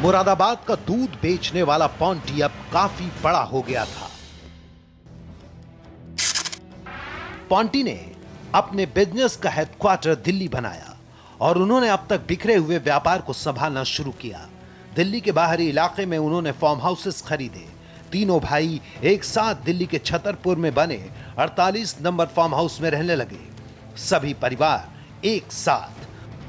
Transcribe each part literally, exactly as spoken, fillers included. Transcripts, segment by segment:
मुरादाबाद का दूध बेचने वाला पॉन्टी अब काफी बड़ा हो गया था। पॉन्टी ने अपने बिजनेस का हेडक्वार्टर दिल्ली बनाया और उन्होंने अब तक बिखरे हुए व्यापार को संभालना शुरू किया। दिल्ली के बाहरी इलाके में उन्होंने फार्म हाउसेस खरीदे। तीनों भाई एक साथ दिल्ली के छतरपुर में बने अड़तालीस नंबर फार्म हाउस में रहने लगे, सभी परिवार एक साथ।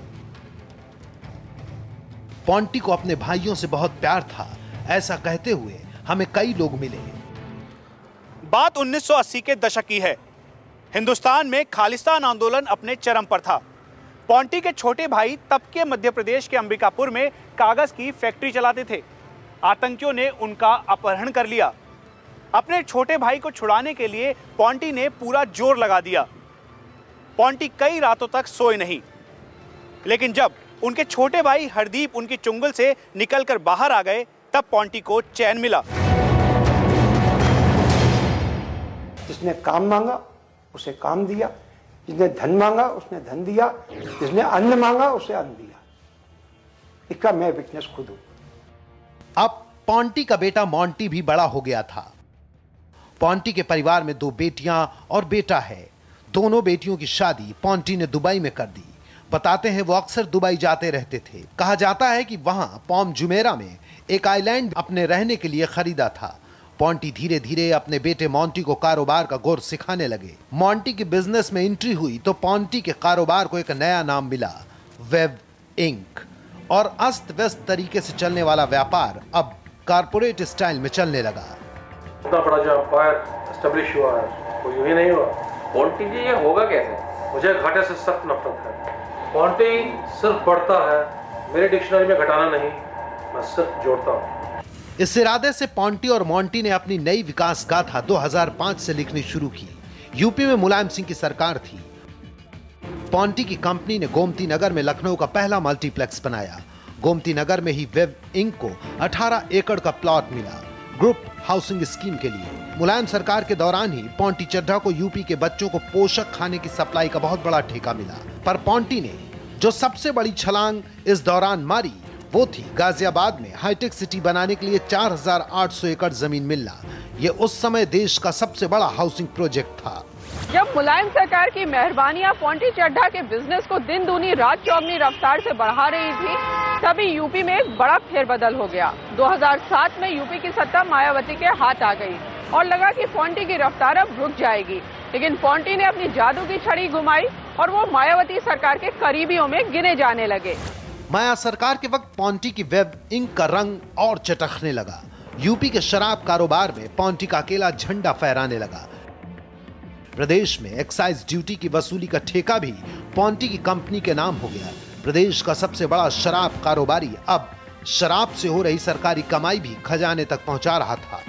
पॉन्टी को अपने भाइयों से बहुत प्यार था, ऐसा कहते हुए हमें कई लोग मिले। बात उन्नीस सौ अस्सी के दशक की है। हिंदुस्तान में खालिस्तान आंदोलन अपने चरम पर था। पॉन्टी के छोटे भाई तब के मध्य प्रदेश के अंबिकापुर में कागज की फैक्ट्री चलाते थे। आतंकियों ने उनका अपहरण कर लिया। अपने छोटे भाई को छुड़ाने के लिए पॉन्टी ने पूरा जोर लगा दिया। पॉन्टी कई रातों तक सोए नहीं, लेकिन जब उनके छोटे भाई हरदीप उनकी चुंगल से निकलकर बाहर आ गए, तब पॉन्टी को चैन मिला। जिसने काम मांगा उसे काम दिया, जिसने धन मांगा उसने धन दिया, जिसने अन्न मांगा उसे अन्न दिया। इसका मैं विटनेस खुद हूं। अब पॉन्टी का बेटा मॉन्टी भी बड़ा हो गया था। पॉन्टी के परिवार में दो बेटियां और बेटा है। दोनों बेटियों की शादी पॉन्टी ने दुबई में कर दी। बताते हैं वो अक्सर दुबई जाते रहते थे। कहा जाता है कि वहां पॉम जुमेरा में एक आइलैंड अपने रहने के लिए खरीदा था। पॉन्टी धीरे धीरे अपने बेटे मॉन्टी को कारोबार का गुर सिखाने लगे। मॉन्टी की बिजनेस में एंट्री हुई तो पॉन्टी के कारोबार को एक नया नाम मिला, वेब इंक। और अस्त व्यस्त तरीके से चलने वाला व्यापार अब कारपोरेट स्टाइल में चलने लगा। इतना बड़ा जो एम्पायर एस्टेब्लिश हुआ है, वो यूं ही नहीं हुआ। पॉन्टी जी, ये होगा कैसे? मुझे घाटे से सख्त नफरत है। पॉन्टी सिर्फ बढ़ता है, मेरे डिक्शनरी में घटाना नहीं, मैं सिर्फ जोड़ता हूं। इस इरादे से पॉन्टी और मॉन्टी ने अपनी नई विकास गाथा दो हज़ार पाँच से लिखनी शुरू की। यूपी में मुलायम सिंह की सरकार थी। पॉन्टी की कंपनी ने गोमती नगर में लखनऊ का पहला मल्टीप्लेक्स बनाया। गोमती नगर में ही वेब इंक को अठारह एकड़ का प्लॉट मिला ग्रुप हाउसिंग स्कीम के लिए। मुलायम सरकार के दौरान ही पॉन्टी चड्ढा को यूपी के बच्चों को पोषक खाने की सप्लाई का बहुत बड़ा ठेका मिला। पर पॉन्टी ने जो सबसे बड़ी छलांग इस दौरान मारी वो थी गाजियाबाद में हाईटेक सिटी बनाने के लिए चार हज़ार आठ सौ एकड़ जमीन मिलना। ये उस समय देश का सबसे बड़ा हाउसिंग प्रोजेक्ट था। जब मुलायम सरकार की मेहरबानियां पॉन्टी चड्ढा के बिजनेस को दिन दूनी रात चौगनी रफ्तार से बढ़ा रही थी, तभी यूपी में एक बड़ा फेरबदल हो गया। दो हज़ार सात में यूपी की सत्ता मायावती के हाथ आ गई और लगा कि पॉन्टी की रफ्तार अब रुक जाएगी। लेकिन पॉन्टी ने अपनी जादू की छड़ी घुमाई और वो मायावती सरकार के करीबियों में गिने जाने लगे। माया सरकार के वक्त पॉन्टी की वेब इंक का रंग और चटकने लगा। यूपी के शराब कारोबार में पॉन्टी का अकेला झंडा फहराने लगा। प्रदेश में एक्साइज ड्यूटी की वसूली का ठेका भी पॉन्टी की कंपनी के नाम हो गया। प्रदेश का सबसे बड़ा शराब कारोबारी अब शराब से हो रही सरकारी कमाई भी खजाने तक पहुंचा रहा था।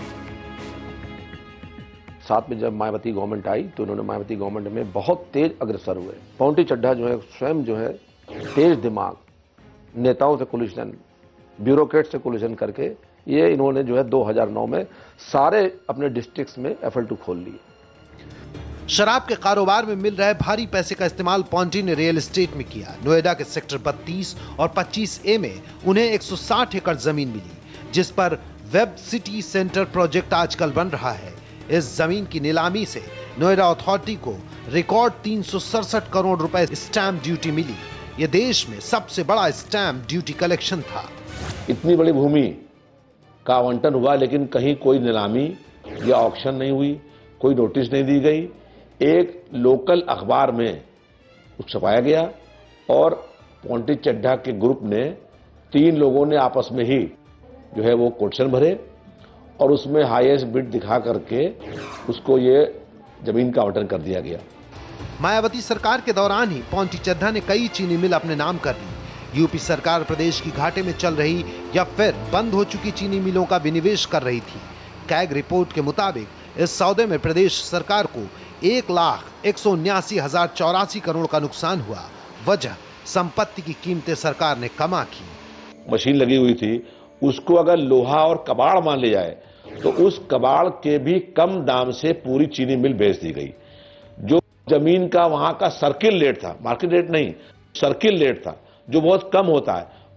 साथ में जब मायावती गवर्नमेंट आई तो उन्होंने मायावती गवर्नमेंट में बहुत तेज अग्रसर हुए। पॉन्टी चड्ढा जो है स्वयं जो है तेज दिमाग, नेताओं से कोलिशन, ब्यूरोक्रेट से कोलिशन करके ये इन्होंने जो है दो हज़ार नौ में सारे अपने डिस्ट्रिक्ट्स में एफ एल टू खोल लिए। शराब के कारोबार में मिल रहे भारी पैसे का इस्तेमाल पॉन्टी ने रियल एस्टेट में किया। नोएडा के सेक्टर बत्तीस और पच्चीस ए में उन्हें एक सौ साठ एकड़ जमीन मिली, जिस पर वेब सिटी सेंटर प्रोजेक्ट आजकल बन रहा है। इस जमीन की नीलामी से नोएडा अथॉरिटी को रिकॉर्ड तीन सौ सड़सठ करोड़ रुपए स्टैंप ड्यूटी मिली। यह देश में सबसे बड़ा स्टैंप ड्यूटी कलेक्शन था। इतनी बड़ी भूमि का आवंटन हुआ, लेकिन कहीं कोई नीलामी या ऑक्शन नहीं हुई, कोई नोटिस नहीं दी गई। एक लोकल अखबार में छपाया गया और पॉन्टी चड्ढा के ग्रुप ने तीन लोगों ने आपस में ही जो है वो कोटेशन भरे और उसमें हाईएस्ट बिड दिखा करके उसको ये जमीन का आवंटन कर दिया गया। मायावती सरकार के दौरान ही पॉन्टी चड्ढा ने कई चीनी मिल अपने नाम कर ली। यूपी सरकार प्रदेश की घाटे में चल रही या फिर बंद हो चुकी चीनी मिलों का विनिवेश कर रही थी। कैग रिपोर्ट के मुताबिक इस सौदे में प्रदेश सरकार को एक लाख एक सौ उन्यासी हजार चौरासी करोड़ का नुकसान हुआ। वजह संपत्ति की कीमतें सरकार ने कमा की। मशीन लगी हुई थी, उसको अगर लोहा और कबाड़ मान ले जाए तो उस कबाड़ के भी कम दाम से पूरी चीनी मिल बेच दी गई। जो जमीन का वहां का सर्किल रेट था, मार्केट रेट नहीं, सर्किल रेट था, जो बहुत कम होता है,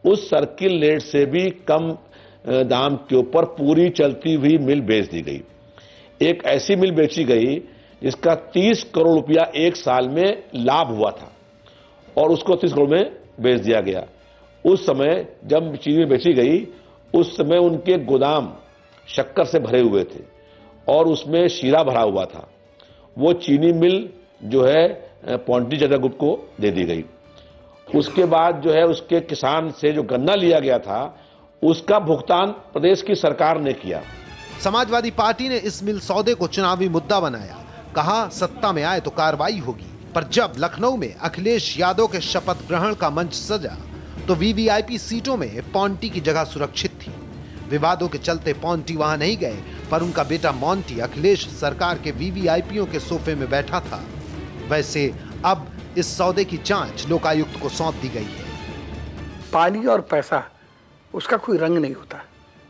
उस सर्किल रेट से भी कम दाम के ऊपर पूरी चलती हुई मिल बेच दी गई। एक ऐसी मिल बेची गई जिसका तीस करोड़ रुपया एक साल में लाभ हुआ था और उसको तीस करोड़ में बेच दिया गया। उस समय जब चीनी बेची गई उस समय उनके गोदाम शक्कर से भरे हुए थे और उसमें शीरा भरा हुआ था। वो चीनी मिल जो है पोंटी चड्ढा ग्रुप को दे दी गई। उसके बाद जो है उसके किसान से जो गन्ना लिया गया था उसका भुगतान प्रदेश की सरकार ने किया। समाजवादी पार्टी ने इस मिल सौदे को चुनावी मुद्दा बनाया, कहा सत्ता में आए तो कार्रवाई होगी। पर जब लखनऊ में अखिलेश यादव के शपथ ग्रहण का मंच सजा तो वीवीआईपी सीटों में पोंटी की जगह सुरक्षित थी। विवादों के चलते पोंटी वहां नहीं गए, पर उनका बेटा मोंटी अखिलेश सरकार के वीवीआईपीओं के सोफे में बैठा था। वैसे अब इस सौदे की जांच लोकायुक्त को सौंप दी गई है। पानी और पैसा उसका कोई रंग नहीं होता।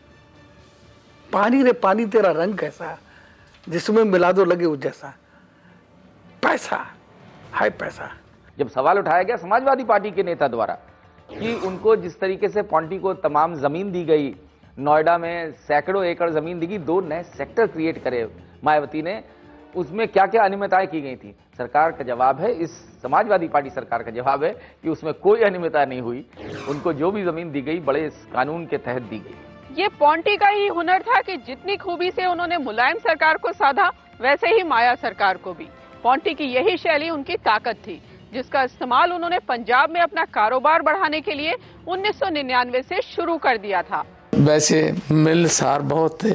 पानी रे पानी तेरा रंग कैसा, जिसमें मिला दो लगे उस जैसा। पैसा है पैसा। जब सवाल उठाया गया समाजवादी पार्टी के नेता द्वारा कि उनको जिस तरीके से पोंटी को तमाम जमीन दी गई, नोएडा में सैकड़ों एकड़ जमीन दी गई, दो नए सेक्टर क्रिएट करे मायावती ने, उसमें क्या क्या अनियमितताएं की गई थी, सरकार का जवाब है, इस समाजवादी पार्टी सरकार का जवाब है कि उसमें कोई अनियमितता नहीं हुई। उनको जो भी जमीन दी गई बड़े कानून के तहत दी गई। ये पोंटी का ही हुनर था कि जितनी खूबी से उन्होंने मुलायम सरकार को साधा, वैसे ही माया सरकार को भी। पोंटी की यही शैली उनकी ताकत थी, जिसका इस्तेमाल उन्होंने पंजाब में अपना कारोबार बढ़ाने के लिए उन्नीस सौ निन्यानवे से शुरू कर दिया था। वैसे मिलसार बहुत थे,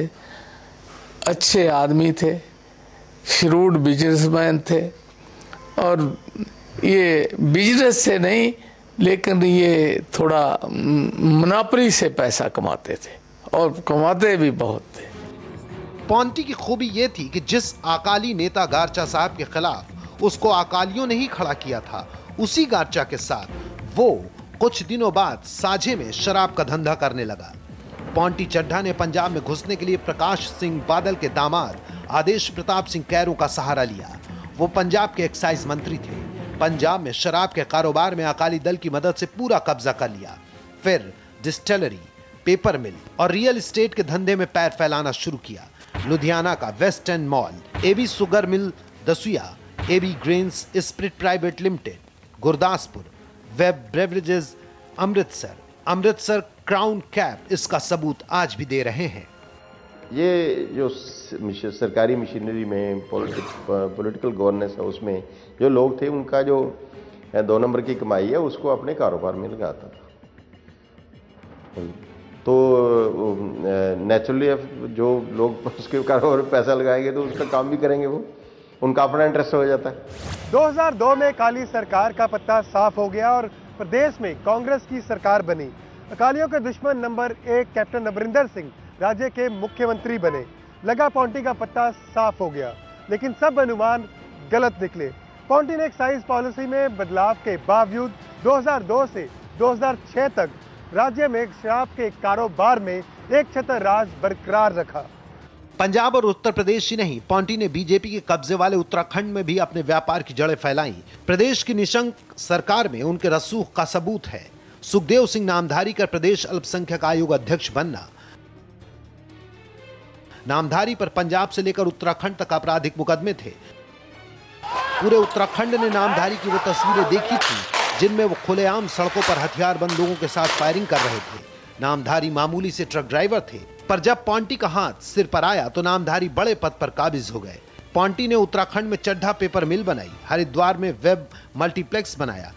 अच्छे आदमी थे, श्रूड बिजनेसमैन थे और ये बिजनेस से नहीं लेकिन ये थोड़ा मुनाफरी से पैसा कमाते थे और कमाते भी बहुत थे। पोंटी की खूबी ये थी कि जिस अकाली नेता गारचा साहब के खिलाफ उसको अकालियों ने ही खड़ा किया था, उसी गारचा के साथ वो कुछ दिनों बाद साझे में शराब का धंधा करने लगा। पोंटी चड्ढा ने पंजाब में घुसने के लिए प्रकाश सिंह बादल के दामाद आदेश प्रताप सिंह कैरों का सहारा लिया। वो पंजाब के एक्साइज मंत्री थे। पंजाब में शराब के कारोबार में अकाली दल की मदद से पूरा कब्जा कर लिया। फिर डिस्टिलरी, पेपर मिल और रियल एस्टेट के धंधे में पैर फैलाना शुरू किया। लुधियाना का west end mall, AB sugar mill Dasuya, AB grains spirit private limited, Gurdaspur, web beverages Amritsar, Amritsar crown cap इसका सबूत आज भी दे रहे हैं। ये जो सरकारी मशीनरी में पॉलिटिकल गवर्नेंस है उसमें जो लोग थे उनका जो दो नंबर की कमाई है उसको अपने कारोबार में लगाता था। तो नेचुरली जो लोग उसके कारोबार में पैसा लगाएंगे तो उसका काम भी करेंगे, वो उनका अपना इंटरेस्ट हो जाता है। दो हज़ार दो में अकाली सरकार का पत्ता साफ हो गया और प्रदेश में कांग्रेस की सरकार बनी। अकालियों के दुश्मन नंबर एक कैप्टन अमरिंदर सिंह राज्य के मुख्यमंत्री बने। लगा पोंटी का पत्ता साफ हो गया, लेकिन सब अनुमान गलत निकले। पोंटी ने एक्साइज पॉलिसी में बदलाव के बावजूद दो हज़ार दो से दो हज़ार छह तक राज्य में शराब के कारोबार में एक छतर राज बरकरार रखा। पंजाब और उत्तर प्रदेश ही नहीं, पोंटी ने बीजेपी के कब्जे वाले उत्तराखंड में भी अपने व्यापार की जड़ें फैलाई। प्रदेश की निशंक सरकार में उनके रसूख का सबूत है। सुखदेव सिंह नामधारी का प्रदेश अल्पसंख्यक आयोग अध्यक्ष बनना। नामधारी पर पंजाब से लेकर उत्तराखंड तक आपराधिक मुकदमे थे। पूरे उत्तराखंड ने नामधारी की वो तस्वीरें देखी थी जिनमें वो खुलेआम सड़कों पर हथियारबंद लोगों के साथ फायरिंग कर रहे थे। नामधारी मामूली से ट्रक ड्राइवर थे, पर जब पोंटी का हाथ सिर पर आया तो नामधारी बड़े पद पर काबिज हो गए। पोंटी ने उत्तराखंड में चड्ढा पेपर मिल बनाई, हरिद्वार में वेब मल्टीप्लेक्स बनाया।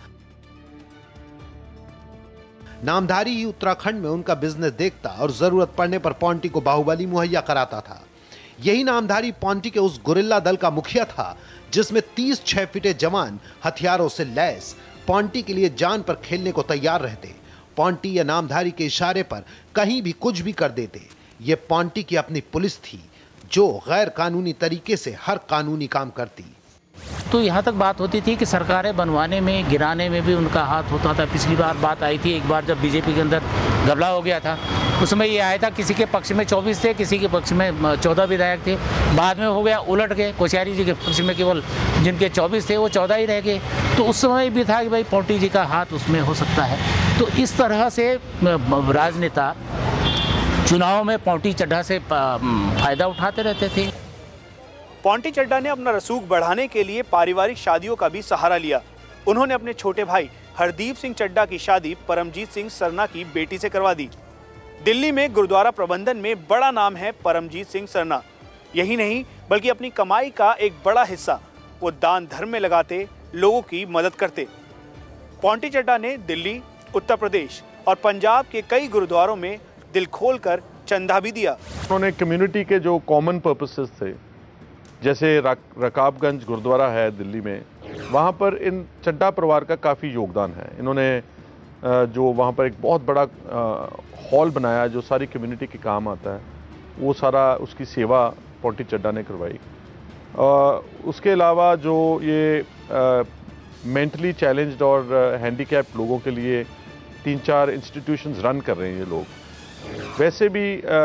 नामधारी ही उत्तराखंड में उनका बिजनेस देखता और जरूरत पड़ने पर पोंटी को बाहुबली मुहैया कराता था। यही नामधारी पोंटी के उस गुरिल्ला दल का मुखिया था जिसमें तीस छह फीटे जवान हथियारों से लैस पोंटी के लिए जान पर खेलने को तैयार रहते। पोंटी या नामधारी के इशारे पर कहीं भी कुछ भी कर देते। ये पोंटी की अपनी पुलिस थी जो गैर कानूनी तरीके से हर कानूनी काम करती। तो यहाँ तक बात होती थी कि सरकारें बनवाने में, गिराने में भी उनका हाथ होता था। पिछली बार बात आई थी एक बार जब बीजेपी के अंदर घबला हो गया था उसमें ये आया था किसी के पक्ष में चौबीस थे, किसी के पक्ष में चौदह विधायक थे। बाद में हो गया उलट के, कोश्यारी जी के पक्ष में केवल जिनके चौबीस थे वो चौदह ही रह गए। तो उस समय भी था कि भाई पोंटी जी का हाथ उसमें हो सकता है। तो इस तरह से राजनेता चुनाव में पोंटी चड्ढा से फायदा उठाते रहते थे। पोंटी चड्ढा ने अपना रसूख बढ़ाने के लिए पारिवारिक शादियों का भी सहारा लिया। उन्होंने अपने छोटे भाई हरदीप सिंह चड्ढा की शादी परमजीत सिंह सरना की बेटी से करवा दी। दिल्ली में गुरुद्वारा प्रबंधन में बड़ा नाम है परमजीत सिंह सरना। यही नहीं बल्कि अपनी कमाई का एक बड़ा हिस्सा वो दान धर्म में लगाते, लोगों की मदद करते। पोंटी चड्ढा ने दिल्ली, उत्तर प्रदेश और पंजाब के कई गुरुद्वारों में दिल खोलकर चंदा भी दिया। उन्होंने कम्युनिटी के जो कॉमन पर्पसेस थे, जैसे रकाबगंज गुरुद्वारा है दिल्ली में, वहाँ पर इन चड्ढा परिवार का काफ़ी योगदान है। इन्होंने जो वहाँ पर एक बहुत बड़ा हॉल बनाया जो सारी कम्युनिटी के काम आता है, वो सारा उसकी सेवा पोंटी चड्ढा ने करवाई। उसके अलावा जो ये मेंटली चैलेंज्ड और हैंडीकैप लोगों के लिए तीन चार इंस्टीट्यूशंस रन कर रहे हैं ये लोग, वैसे भी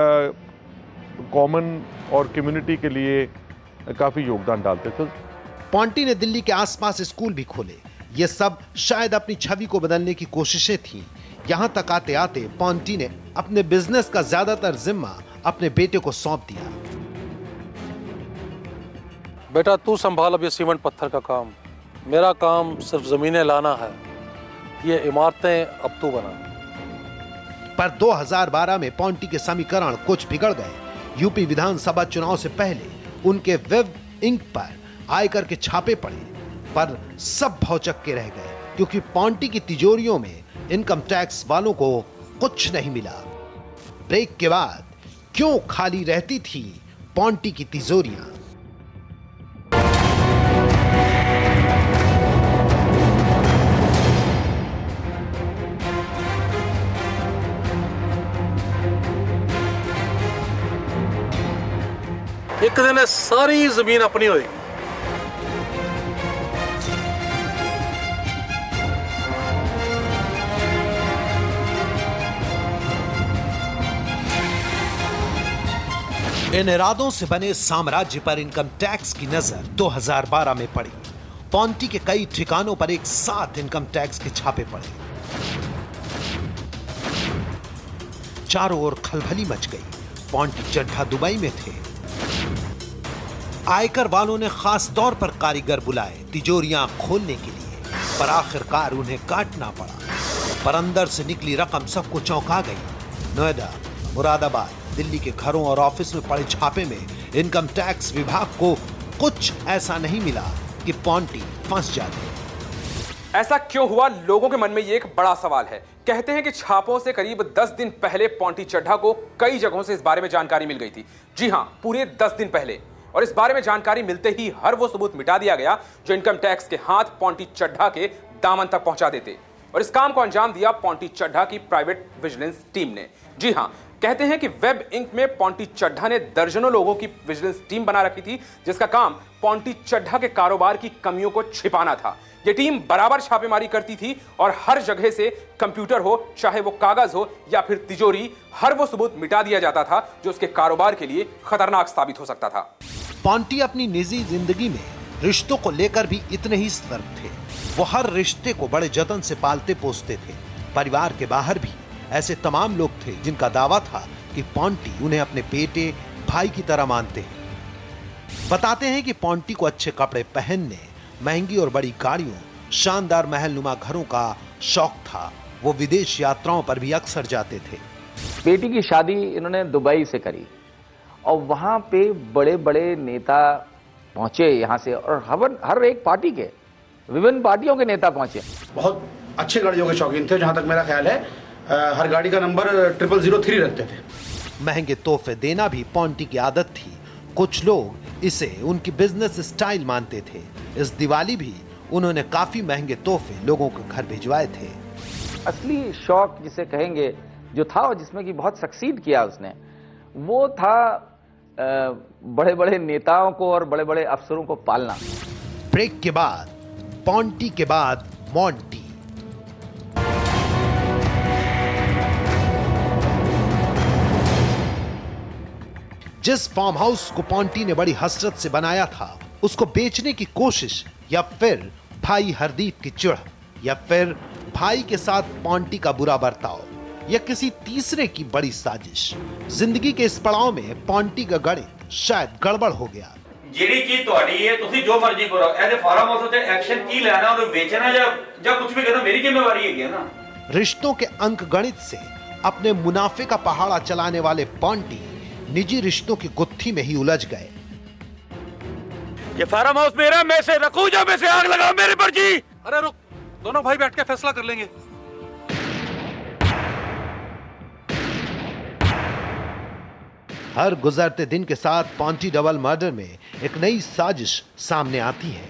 कॉमन और कम्युनिटी के लिए काफ़ी योगदान डालते थे। पोंटी ने दिल्ली के आसपास स्कूल भी खोले। ये सब शायद अपनी छवि को बदलने की कोशिशें थीं। यहाँ तक आते आते पोंटी ने अपने बिजनेस का ज्यादातर जिम्मा अपने बेटे को सौंप दिया। बेटा तू संभाल अब ये सीमेंट पत्थर का काम, मेरा काम सिर्फ जमीनें लाना है, ये इमारतें अब तू बना। पर दो हज़ार बारह में पोंटी के समीकरण कुछ बिगड़ गए। यूपी विधानसभा चुनाव से पहले उनके वेब इंक पर आयकर के छापे पड़े, पर सब भौचक्के रह गए क्योंकि पोंटी की तिजोरियों में इनकम टैक्स वालों को कुछ नहीं मिला। ब्रेक के बाद क्यों खाली रहती थी पोंटी की तिजोरियां? एक दिन सारी जमीन अपनी होगी। इन इरादों से बने साम्राज्य पर इनकम टैक्स की नजर दो हज़ार बारह में पड़ी। पोंटी के कई ठिकानों पर एक साथ इनकम टैक्स के छापे पड़े। चारों ओर खलबली मच गई। पोंटी चड्ढा दुबई में थे। आयकर वालों ने खास तौर पर कारीगर बुलाए तिजोरियां खोलने के लिए, पर आखिरकार उन्हें काटना पड़ा। पर अंदर से निकली रकम सबको चौंका गई। नोएडा, मुरादाबाद, दिल्ली के घरों और ऑफिस में पड़े छापे में इनकम टैक्स विभाग को कुछ ऐसा नहीं मिला कि पोंटी फंस जाते। ऐसा क्यों हुआ, लोगों के मन में ये एक बड़ा सवाल है। कहते हैं कि छापों से करीब दस दिन पहले पोंटी चड्ढा को कई जगहों से इस बारे में जानकारी मिल गई थी। जी हां, पूरे दस दिन पहले। और इस बारे में जानकारी मिलते ही हर वो सबूत मिटा दिया गया जो इनकम टैक्स के हाथ पोंटी चड्ढा के दामन तक पहुंचा देते। और इस काम को अंजाम दिया पोंटी चड्ढा की प्राइवेट विजिलेंस टीम ने। जी हां, कहते हैं कि वेब इंक में पोंटी चड्ढा ने दर्जनों लोगों की विजिलेंस टीम बना रखी थी, जिसका काम पोंटी चड्ढा के कारोबार की कमियों को छिपाना था। यह टीम बराबर छापेमारी करती थी और हर जगह से कंप्यूटर हो, चाहे वो कागज हो या फिर तिजोरी, हर वो सबूत मिटा दिया जाता था जो उसके कारोबार के लिए खतरनाक साबित हो सकता था। पोंटी अपनी निजी जिंदगी में रिश्तों को लेकर भी इतने ही सतर्क थे। वो हर रिश्ते को बड़े जतन से पालते पोसते थे। परिवार के बाहर भी ऐसे तमाम लोग थे जिनका दावा था कि पोंटी उन्हें अपने बेटे भाई की तरह मानते हैं। बताते हैं कि पोंटी को अच्छे कपड़े पहनने, महंगी और बड़ी गाड़ियों, शानदार महलनुमा घरों का शौक था। वो विदेश यात्राओं पर भी अक्सर जाते थे। बेटी की शादी इन्होंने दुबई से करी और वहां पे बड़े बड़े नेता पहुंचे यहाँ से, और हर हर एक पार्टी के, विभिन्न पार्टियों के नेता पहुंचे। बहुत अच्छे गाड़ियों के शौकीन थे। जहां तक मेरा ख्याल है हर गाड़ी का नंबर ट्रिपल जीरो थ्री रखते थे। महंगे तोहफे देना भी पोंटी की आदत थी। कुछ लोग इसे उनकी बिजनेस स्टाइल मानते थे। इस दिवाली भी उन्होंने काफी महंगे तोहफे लोगों के घर भिजवाए थे। असली शौक जिसे कहेंगे जो था और जिसमें कि बहुत सक्सीड किया उसने, वो था बड़े बड़े नेताओं को और बड़े बड़े अफसरों को पालना। ब्रेक के बाद पोंटी के बाद मोंटी। जिस फार्म हाउस को पॉन्टी ने बड़ी हसरत से बनाया था, उसको बेचने की कोशिश, या फिर भाई हरदीप की चिढ़, या फिर भाई के साथ पॉन्टी का बुरा बर्ताव, या किसी तीसरे की बड़ी साजिश। जिंदगी के इस पड़ाव में पॉन्टी का गणित शायद गड़बड़ हो गया। ਜਿਹੜੀ ਚੀਜ਼ ਤੁਹਾਡੀ ਹੈ ਤੁਸੀਂ ਜੋ ਮਰਜ਼ੀ ਕਰੋ, ਇਹਦੇ ਫਾਰਮ ਹਾਊਸ ਤੇ ਐਕਸ਼ਨ ਕੀ ਲੈਣਾ, ਉਹਨੂੰ ਵੇਚਣਾ ਜਾਂ ਜਾਂ ਕੁਝ ਵੀ ਕਰਨਾ ਮੇਰੀ ਜ਼ਿੰਮੇਵਾਰੀ ਹੈਗੀ है ना। रिश्तों के अंक गणित से अपने मुनाफे का पहाड़ा चलाने वाले पॉन्टी निजी रिश्तों की गुत्थी में ही उलझ गए। ये फार्म हाउस मेरा, मैं से रखूं या मैं से आग लगाऊं मेरे पर जी। अरे रुक, दोनों भाई बैठ के फैसला कर लेंगे। हर गुजरते दिन के साथ पॉन्टी डबल मर्डर में एक नई साजिश सामने आती है,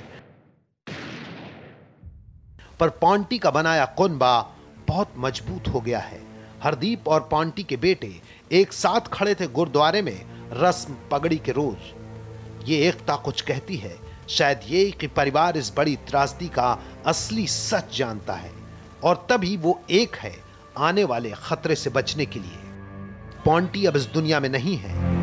पर पॉन्टी का बनाया कुनबा बहुत मजबूत हो गया है। हरदीप और पॉन्टी के बेटे एक साथ खड़े थे गुरुद्वारे में रस्म पगड़ी के रोज। ये एकता कुछ कहती है, शायद ये कि परिवार इस बड़ी त्रासदी का असली सच जानता है और तभी वो एक है आने वाले खतरे से बचने के लिए। पॉन्टी अब इस दुनिया में नहीं है,